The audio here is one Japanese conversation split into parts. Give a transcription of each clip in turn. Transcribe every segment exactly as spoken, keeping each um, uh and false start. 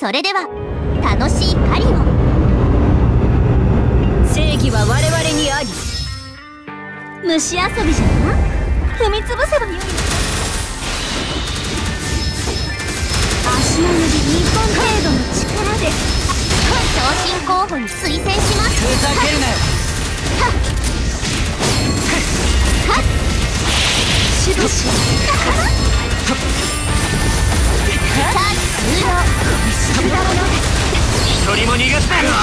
それでは楽しい狩りを。 正義は我々にあり。 虫遊びじゃな。踏みつぶせばよい。足の指にほん程度の力で昇進候補に推薦します。 ふざけるなよ。 はっはっしばしチャージ終了。 一人も逃がすなよ。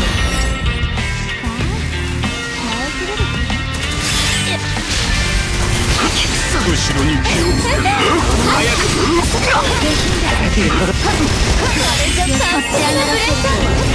後ろに気をつける。早く。 立ち上がらせる。